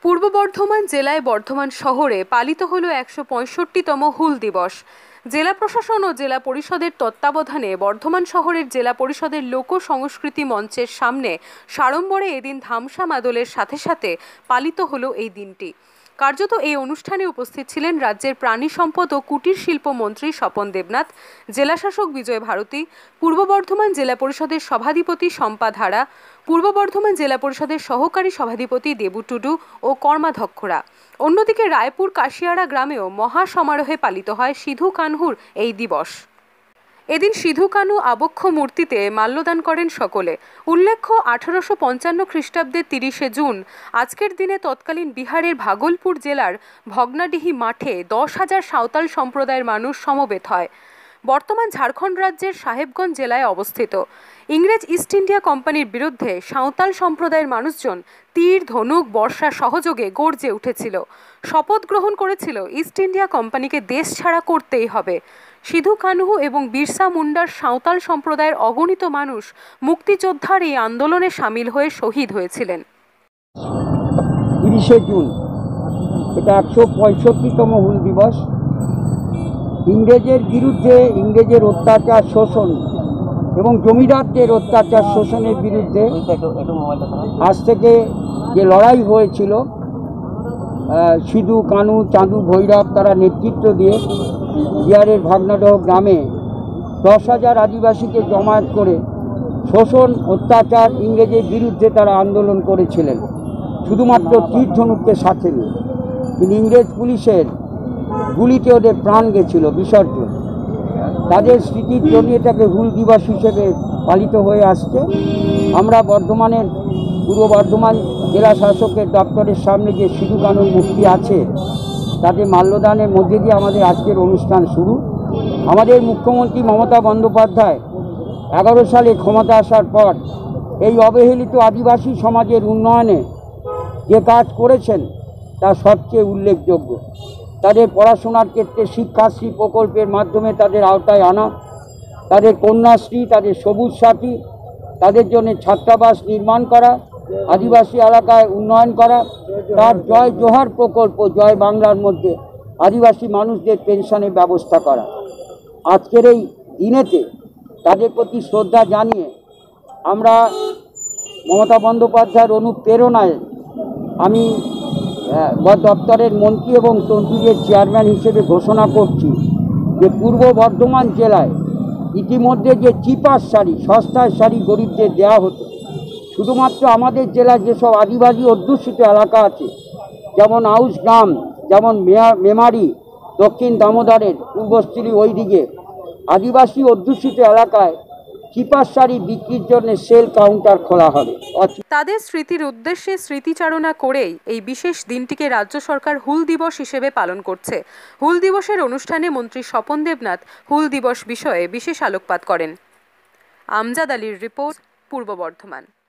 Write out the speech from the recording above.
পূর্ব বর্ধমান জেলায় বর্ধমান শহরে পালিত হলো ১৬৫তম হুল দিবস। জেলা প্রশাসন ও জেলা পরিষদের তত্ত্বাবধানে বর্ধমান শহরের জেলা পরিষদের লোক সংস্কৃতি মঞ্চের সামনে সাড়ম্বরে এদিন ধামসা মাদলের সাথে সাথে পালিত হলো এই দিনটি। কার্যত এই অনুষ্ঠানে উপস্থিত ছিলেন রাজ্যের প্রাণী সম্পদ ও কুটির শিল্প মন্ত্রী স্বপন দেবনাথ, জেলাশাসক বিজয় ভারতী, পূর্ব বর্ধমান জেলা পরিষদের সভাধিপতি শম্পা ধারা, পূর্ব বর্ধমান জেলা পরিষদের সহকারী সভাধিপতি দেবু টুডু ও কর্মাধ্যক্ষরা। অন্যদিকে রায়পুর কাশিয়াড়া গ্রামেও মহা সমারোহে পালিত হয় সিধু কানহুর এই দিবস। এদিন সিধু কানু আবক্ষ মূর্তিতে মাল্যদান করেন সকলে। উল্লেখ্য 1855 খ্রিস্টাব্দের 30শে জুন আজকের দিনে তৎকালীন বিহারের ভাগলপুর জেলার ভগ্নাডিহি মাঠে 10,000 সাঁওতাল সম্প্রদায়ের মানুষ সমবেত হয়। বর্তমান ঝাড়খণ্ড রাজ্যের সাহেবগঞ্জ জেলায় অবস্থিত। ইংরেজ ইস্ট ইন্ডিয়া কোম্পানির বিরুদ্ধে সাঁওতাল সম্প্রদায়ের মানুষজন তীর, ধনুক, বর্ষা সহযোগে গর্জে উঠেছিল। শপথ গ্রহণ করেছিল ইস্ট ইন্ডিয়া কোম্পানিকে দেশ ছাড়া করতেই হবে। সিধু কানহু এবং বিরসা মুন্ডার সাঁওতাল সম্প্রদায়ের অগণিত মানুষ মুক্তিযোদ্ধার এই আন্দোলনে সামিল হয়ে শহীদ হয়েছিলেন। 30শে জুন এটা ১৬৫তম হুল দিবস। ইংরেজের বিরুদ্ধে, ইংরেজের অত্যাচার, শোষণ এবং জমিদারদের অত্যাচার শোষণের বিরুদ্ধে আজ থেকে যে লড়াই হয়েছিল, সিধু কানু, চাঁদু ভৈরব তারা নেতৃত্ব দিয়ে বিহারের ভাগনাডহ গ্রামে 10,000 আদিবাসীকে জমায়েত করে শোষণ, অত্যাচার, ইংরেজের বিরুদ্ধে তারা আন্দোলন করেছিলেন, শুধুমাত্র তীর ধনুককে সাথে নিয়ে। কিন্তু ইংরেজ পুলিশের গুলিতে ওদের প্রাণ গেছিল বিসর্জন। তাদের স্মৃতির জন্য এটাকে হুল দিবস হিসেবে পালিত হয়ে আসছে। আমরা বর্ধমানের পূর্ব বর্ধমান জেলা শাসকের দপ্তরের সামনে যে সিধু কানুর মূর্তি আছে তাদের মাল্যদানের মধ্যে দিয়ে আমাদের আজকের অনুষ্ঠান শুরু। আমাদের মুখ্যমন্ত্রী মমতা বন্দ্যোপাধ্যায় 11 সালে ক্ষমতা আসার পর এই অবহেলিত আদিবাসী সমাজের উন্নয়নে যে কাজ করেছেন তা সবচেয়ে উল্লেখযোগ্য। তাদের পড়াশোনার ক্ষেত্রে শিক্ষাশ্রী প্রকল্পের মাধ্যমে তাদের আওতায় আনা, তাদের কন্যাশ্রী, তাদের সবুজ সাথী, তাদের জন্য ছাত্রাবাস নির্মাণ করা, আদিবাসী এলাকায় উন্নয়ন করা, তার জয় জোহার প্রকল্প জয় বাংলার মধ্যে আদিবাসী মানুষদের পেনশনের ব্যবস্থা করা। আজকের এই দিনেতে তাদের প্রতি শ্রদ্ধা জানিয়ে আমরা মমতা বন্দ্যোপাধ্যায়ের অনুপ্রেরণায় আমি দপ্তরের মন্ত্রী এবং তন্ত্রীদের চেয়ারম্যান হিসেবে ঘোষণা করছি যে পূর্ব বর্ধমান জেলায় ইতিমধ্যে যে চিপার শাড়ি, সস্তার শাড়ি গরিবদের দেওয়া হতো, শুধুমাত্র আমাদের জেলার যেসব আদিবাসী অধ্যুষিত এলাকা আছে, যেমন আউশ গ্রাম, যেমন মেমারি, দক্ষিণ দামোদরের পূর্বস্থলী ওইদিকে আদিবাসী অধ্যুষিত এলাকায় চিপার শাড়ি বিক্রির জন্য সেল কাউন্টার খোলা হবে। তাদের স্মৃতির উদ্দেশ্যে স্মৃতিচারণা করেই এই বিশেষ দিনটিকে রাজ্য সরকার হুল দিবস হিসেবে পালন করছে। হুল দিবসের অনুষ্ঠানে মন্ত্রী স্বপন দেবনাথ হুল দিবস বিষয়ে বিশেষ আলোকপাত করেন। আমজাদ আলীর রিপোর্ট, পূর্ব বর্ধমান।